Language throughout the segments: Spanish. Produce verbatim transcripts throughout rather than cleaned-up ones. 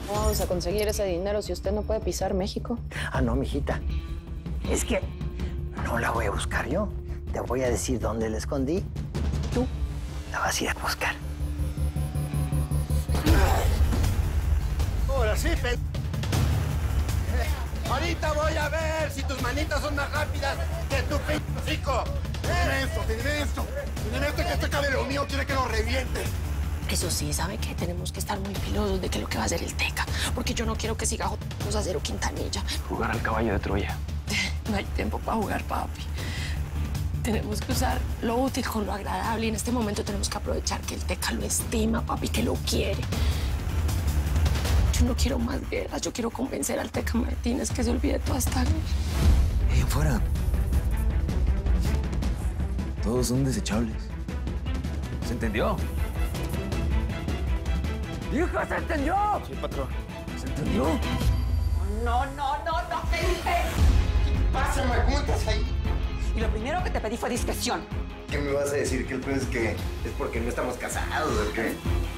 ¿Cómo vamos a conseguir ese dinero si usted no puede pisar México? Ah, no, mijita. Es que no la voy a buscar yo. Te voy a decir dónde la escondí. Tú la vas a ir a buscar. Ahora sí, pe... Ahorita voy a ver si tus manitas son más rápidas que tu p*** chico. Tiene esto, tiene esto. Tiene esto que este cabello mío quiere que lo reviente. Eso sí, ¿sabe qué? Tenemos que estar muy pilosos de qué es lo que va a hacer el Teca. Porque yo no quiero que siga jodiendo a Cero Quintanilla. Jugar al caballo de Troya. No hay tiempo para jugar, papi. Tenemos que usar lo útil con lo agradable. Y en este momento tenemos que aprovechar que el Teca lo estima, papi, que lo quiere. Yo no quiero más guerras. Yo quiero convencer al Teca Martínez que se olvide toda esta guerra. ¡Eh, fuera! Todos son desechables. ¿Se entendió? ¡Hija, se entendió! Sí, patrón. ¿Se entendió? No, no, no, no te dije. Pásame, ¿cómo estás ahí? Y lo primero que te pedí fue discreción. ¿Qué me vas a decir? ¿Que el peor es que es porque no estamos casados o qué?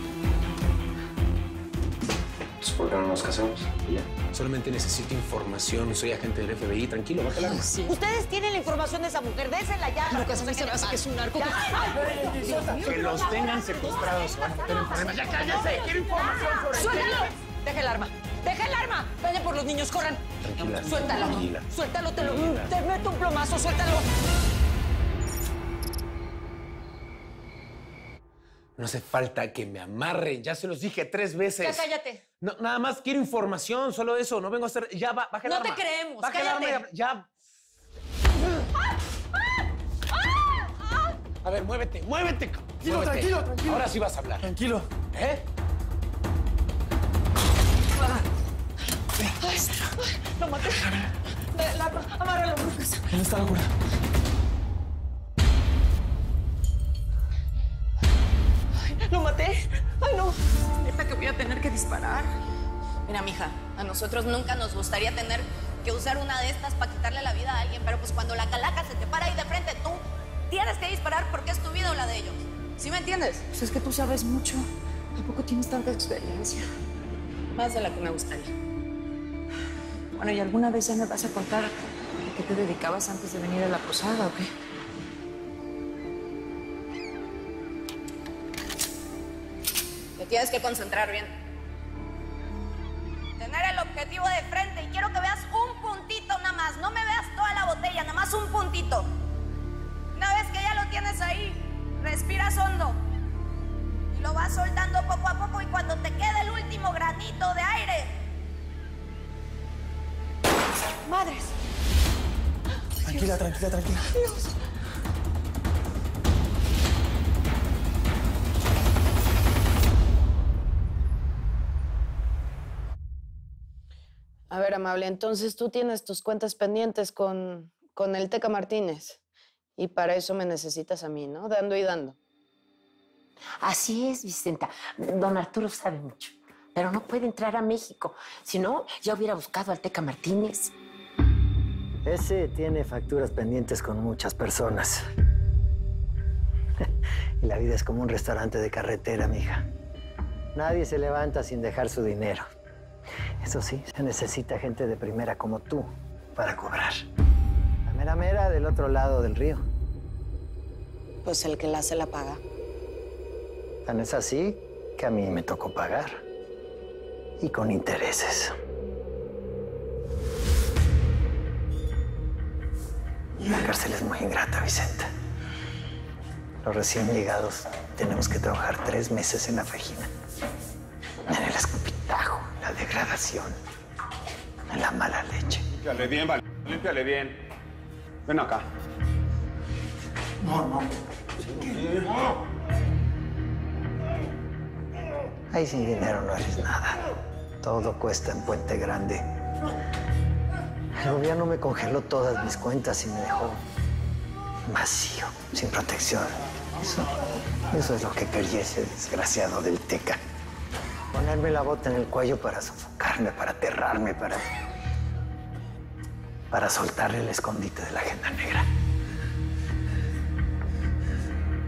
Pues, ¿por qué no nos casamos? Y ya. Solamente necesito información. Soy agente del F B I. Tranquilo, baja el arma. Sí. Ustedes tienen la información de esa mujer. Désela ya. Lucas, a mí se me hace que es un narco. Que los tengan secuestrados. Se van a meter en problemas. ¡Ya cállese! ¡Quiero información sobre el ¡Suéltalo! Deja el arma. ¡Deja el arma! Vayan por los niños, corran. Tranquila. Suéltalo. Tranquila. Suéltalo, te lo... Te meto un plomazo, suéltalo. No hace falta que me amarren. Ya se los dije tres veces. Ya cállate. No, nada más quiero información. Solo eso. No vengo a hacer... Ya, va, baja el No arma. te creemos, Baja el cállate. arma. Ya. A ver, muévete, muévete. Tranquilo, muévete. tranquilo, tranquilo. Ahora sí vas a hablar. Tranquilo. ¿Eh? Lo maté. De- la- Amárralo, Lucas. ¿Dónde está la cura? Lo maté. Ay, no. Neta que voy a tener que disparar. Mira, mija, a nosotros nunca nos gustaría tener que usar una de estas para quitarle la vida a alguien, pero pues cuando la calaca se te para ahí de frente, tú tienes que disparar porque es tu vida o la de ellos. ¿Sí me entiendes? Pues es que tú sabes mucho. Tampoco tienes tanta experiencia. Más de la que me gustaría. Bueno, ¿y alguna vez ya me vas a contar a qué te dedicabas antes de venir a la posada o qué? Te tienes que concentrar bien. Tener el objetivo de frente y quiero que veas un puntito nada más. No me veas toda la botella, nada más un puntito. Una vez que ya lo tienes ahí, respiras hondo. Y lo vas soltando poco a poco y cuando te quede el último granito de aire. ¡Madres! Tranquila, tranquila, tranquila. Dios. A ver, amable, entonces tú tienes tus cuentas pendientes con, con el Teca Martínez. Y para eso me necesitas a mí, ¿no? Dando y dando. Así es, Vicenta. Don Arturo sabe mucho, pero no puede entrar a México. Si no, ya hubiera buscado al Teca Martínez. Ese tiene facturas pendientes con muchas personas. Y la vida es como un restaurante de carretera, mija. Nadie se levanta sin dejar su dinero. Eso sí, se necesita gente de primera como tú para cobrar. La mera mera del otro lado del río. Pues el que la hace la paga. Tan es así que a mí me tocó pagar. Y con intereses. La cárcel es muy ingrata, Vicenta. Los recién llegados tenemos que trabajar tres meses en la fajina. En el escupitajo, la degradación, en la mala leche. Límpiale bien, vale. Límpiale bien. Ven acá. No, no. Ahí sin dinero no eres nada. Todo cuesta en Puente Grande. El gobierno me congeló todas mis cuentas y me dejó vacío, sin protección. Eso, eso es lo que quería ese desgraciado del Teca. Ponerme la bota en el cuello para sofocarme, para aterrarme, para... para soltarle el escondite de la agenda negra.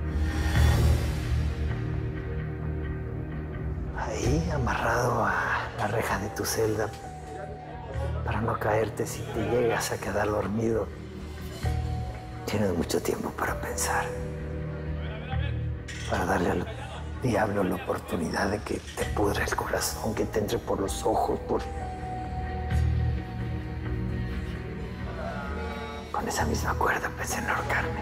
Ahí, amarrado a la reja de tu celda para no caerte si te llegas a quedar dormido. Tienes mucho tiempo para pensar, para darle al diablo la oportunidad de que te pudre el corazón, que te entre por los ojos, por... Con esa misma cuerda pensé en ahorcarme.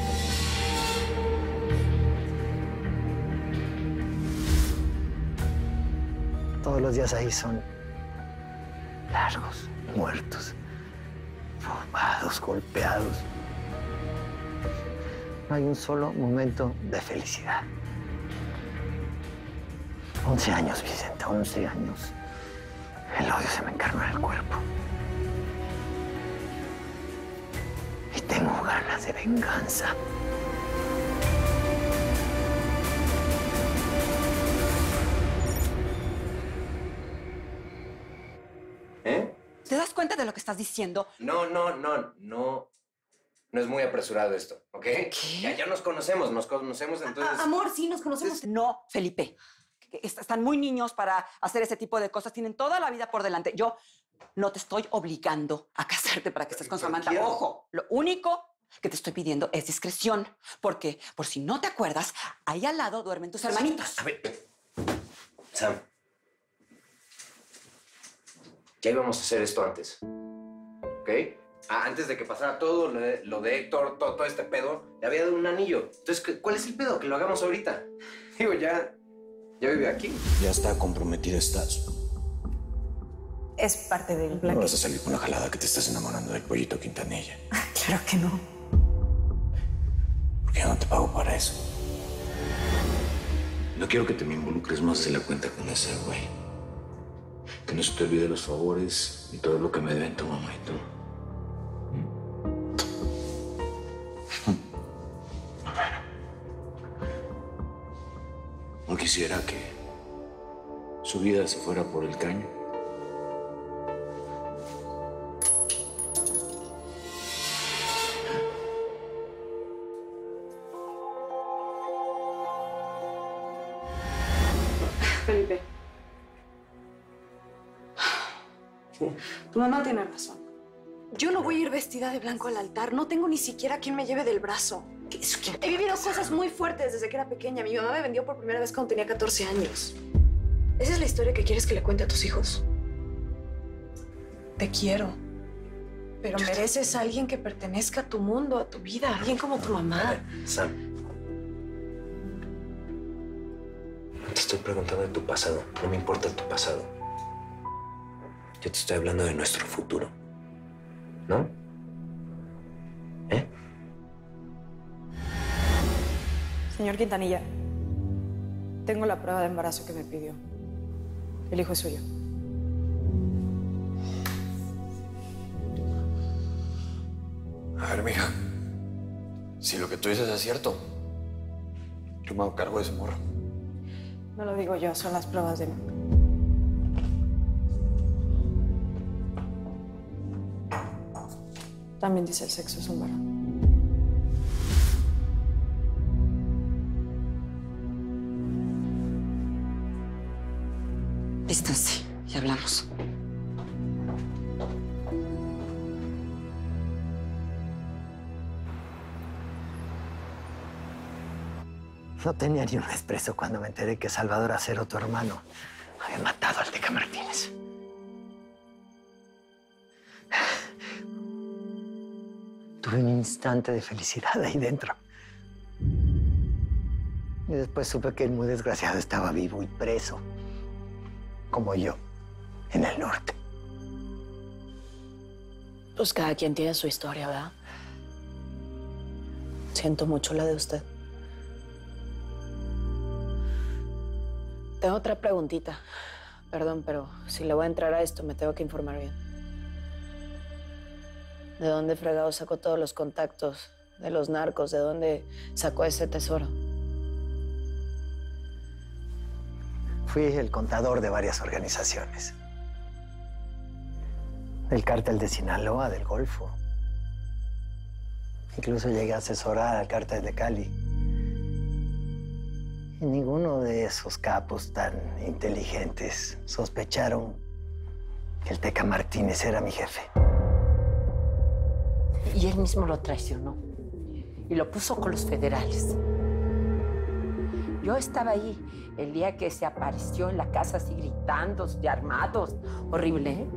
Todos los días ahí son largos, muertos, formados, golpeados. No hay un solo momento de felicidad. Once años, Vicenta, once años. El odio se me encarnó en el cuerpo. Y tengo ganas de venganza. ¿Eh? ¿Te das cuenta de lo que estás diciendo? No, no, no, no. No es muy apresurado esto, ¿ok? ¿Qué? Ya, ya nos conocemos, nos conocemos, entonces... A- amor, sí, nos conocemos. No, Felipe. Est- Están muy niños para hacer ese tipo de cosas. Tienen toda la vida por delante. Yo no te estoy obligando a casarte para que estés con Samantha. quiero. Ojo, lo único que te estoy pidiendo es discreción. Porque, por si no te acuerdas, ahí al lado duermen tus hermanitos. A ver, Sam. Ya íbamos a hacer esto antes, ¿ok? Ah, antes de que pasara todo lo de, lo de Héctor, todo, todo este pedo, le había dado un anillo. Entonces, ¿qué- ¿cuál es el pedo? Que lo hagamos ahorita. Digo, ya, ya vive aquí. Ya está comprometida estás. Es parte del plan. No vas a salir con la jalada que te estás enamorando del pollito Quintanilla. Claro que no. Porque yo no te pago para eso. No quiero que te me involucres más de la cuenta con ese güey. Que no se te olvide los favores y todo lo que me deben tu mamá y tú. No quisiera que su vida se fuera por el caño. Felipe. Tu mamá tiene razón. Yo no voy a ir vestida de blanco al altar. No tengo ni siquiera quien me lleve del brazo. He vivido cosas muy fuertes desde que era pequeña. Mi mamá me vendió por primera vez cuando tenía catorce años. ¿Esa es la historia que quieres que le cuente a tus hijos? Te quiero. Pero mereces a alguien que pertenezca a tu mundo, a tu vida. Alguien como tu mamá. Sam. No te estoy preguntando de tu pasado. No me importa tu pasado. Yo te estoy hablando de nuestro futuro. ¿No? ¿Eh? Señor Quintanilla, tengo la prueba de embarazo que me pidió. El hijo es suyo. A ver, mija. Si lo que tú dices es cierto, yo me hago cargo de ese morro. No lo digo yo, son las pruebas de... También dice el sexo es un varón. Vístanse y hablamos. No tenía ni un expreso cuando me enteré que Salvador Acero, tu hermano, había matado al Teca Martínez. Tuve un instante de felicidad ahí dentro. Y después supe que el muy desgraciado estaba vivo y preso, como yo, en el norte. Pues cada quien tiene su historia, ¿verdad? Siento mucho la de usted. Tengo otra preguntita. Perdón, pero si le voy a entrar a esto, me tengo que informar bien. ¿De dónde fregado sacó todos los contactos de los narcos? ¿De dónde sacó ese tesoro? Fui el contador de varias organizaciones. Del cártel de Sinaloa, del Golfo. Incluso llegué a asesorar al cártel de Cali. Y ninguno de esos capos tan inteligentes sospecharon que el Teca Martínez era mi jefe. Y él mismo lo traicionó. Y lo puso con los federales. Yo estaba ahí el día que se apareció en la casa así gritando, de armados. Horrible, ¿eh?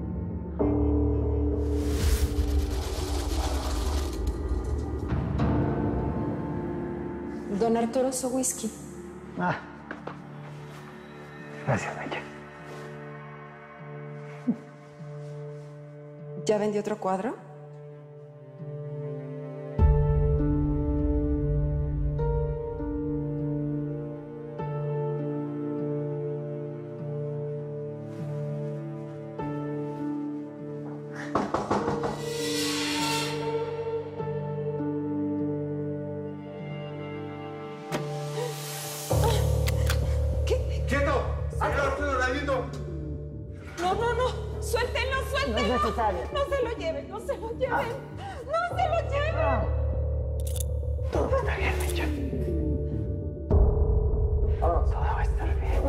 Don Arturo, su whisky. Ah. Gracias, Mecha. ¿Ya vendió otro cuadro? No, no, no. Suéltenlo, suéltenlo. No es necesario. No se lo lleven, no se lo lleven. No se lo lleven. Todo está bien, Mecha. Todo va a estar bien.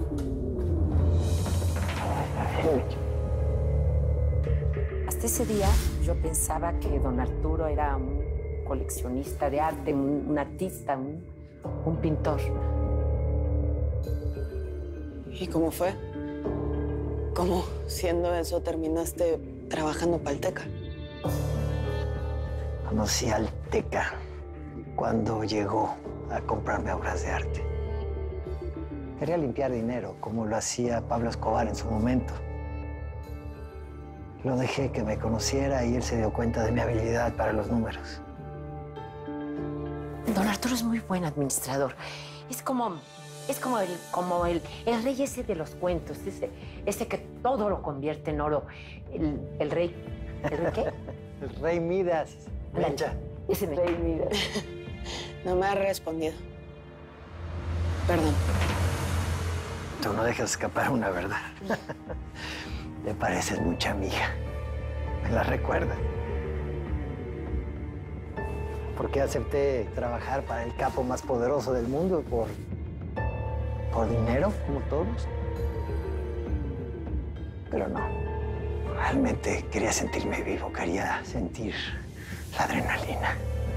Todo va a estar bien, Mecha. Hasta ese día yo pensaba que don Arturo era un coleccionista de arte, un, un artista, un, un pintor. ¿Y cómo fue? ¿Cómo, siendo eso, terminaste trabajando para el Teca? Conocí al Teca cuando llegó a comprarme obras de arte. Quería limpiar dinero, como lo hacía Pablo Escobar en su momento. Lo dejé que me conociera y él se dio cuenta de mi habilidad para los números. Don Arturo es muy buen administrador. Es como... Es como el, como el, el rey ese de los cuentos, ese, ese que todo lo convierte en oro. El, el rey... ¿El rey qué? El rey Midas. Mecha. Ese rey Midas. No me ha respondido. Perdón. Tú no dejas escapar una verdad. Te pareces mucha amiga. Me la recuerda. ¿Por qué acepté trabajar para el capo más poderoso del mundo? Por... ¿Por dinero, como todos? Pero no. Realmente quería sentirme vivo, quería sentir la adrenalina.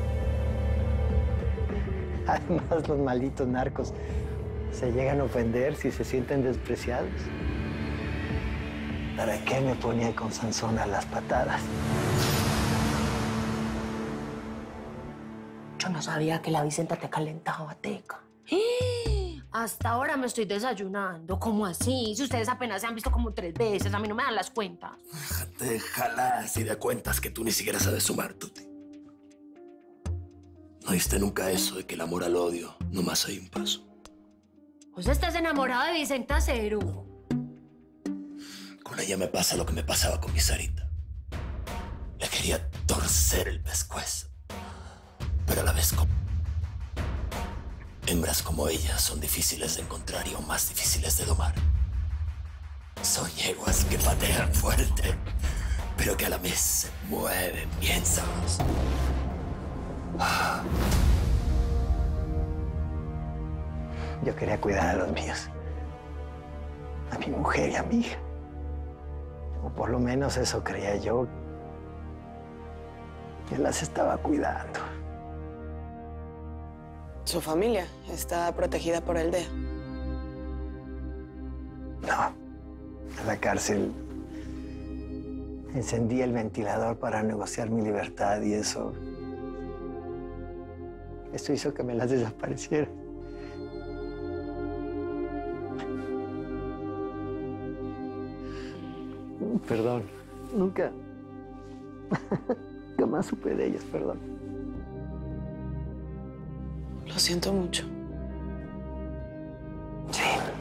Además, los malditos narcos se llegan a ofender si se sienten despreciados. ¿Para qué me ponía con Sansón a las patadas? Yo no sabía que la Vicenta te calentaba, Teca. Hasta ahora me estoy desayunando. ¿Cómo así? Si ustedes apenas se han visto como tres veces, a mí no me dan las cuentas. Déjate jalas y de cuentas que tú ni siquiera sabes sumar, Tuti. ¿No viste nunca eso de que el amor al odio nomás hay un paso? ¿Vos estás enamorado de Vicenta Cero? Con ella me pasa lo que me pasaba con mi Sarita. Le quería torcer el pescuezo, pero a la vez como... Hembras como ella son difíciles de encontrar y aún más difíciles de domar. Son yeguas que patean fuerte, pero que a la vez se mueven bien sabroso. Ah. Yo quería cuidar a los míos. A mi mujer y a mi hija. O por lo menos eso creía yo. Que las estaba cuidando. ¿Su familia está protegida por el D E A? No. En la cárcel encendí el ventilador para negociar mi libertad y eso... Eso hizo que me las desapareciera. Perdón. Nunca... Jamás supe de ellas, perdón. Lo siento mucho. Sí.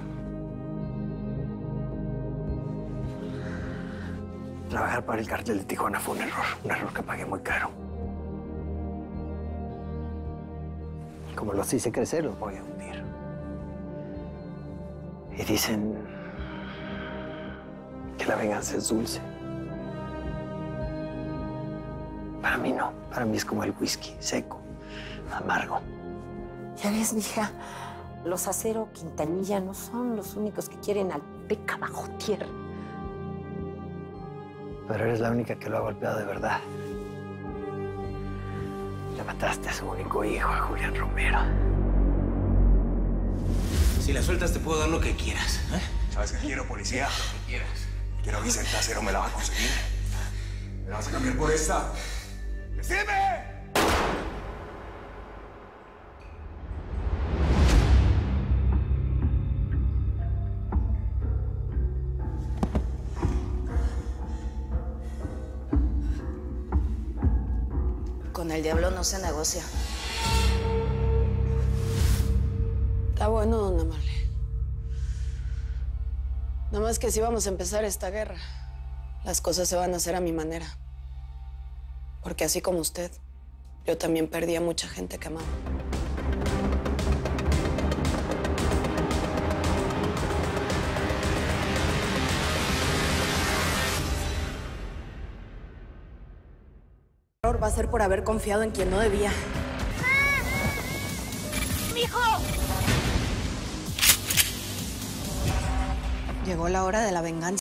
Trabajar para el cártel de Tijuana fue un error. Un error que pagué muy caro. Como los hice crecer, los voy a hundir. Y dicen que la venganza es dulce. Para mí no. Para mí es como el whisky, seco, amargo. Ya ves, mija, Los Acero Quintanilla no son los únicos que quieren al Teca bajo tierra. Pero eres la única que lo ha golpeado de verdad. Le mataste a su único hijo, a Julián Romero. Si la sueltas te puedo dar lo que quieras, ¿eh? ¿Sabes qué quiero, policía? Lo que quieras. Quiero a Vicenta Acero, ¿me la vas a conseguir? ¿Me la vas a cambiar por esta? ¡Decime! Con el diablo no se negocia. Está bueno, don Amable. Nada más que si vamos a empezar esta guerra, las cosas se van a hacer a mi manera. Porque así como usted, yo también perdí a mucha gente que amaba. Va a ser por haber confiado en quien no debía. ¡Mijo! Llegó la hora de la venganza.